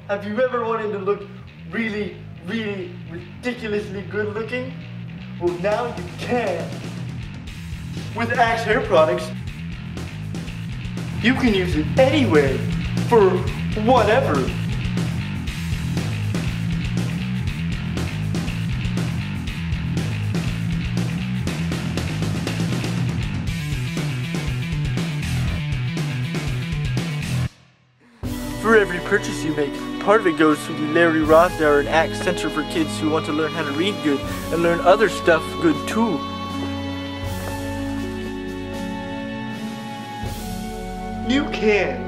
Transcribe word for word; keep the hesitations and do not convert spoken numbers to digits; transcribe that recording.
Have you ever wanted to look really, really ridiculously good looking? Well, now you can. With Axe hair products, you can use it anywhere, for whatever. For every purchase you make, part of it goes to the Larry Rowsdower and Axe Center for kids who want to learn how to read good and learn other stuff good too. You can.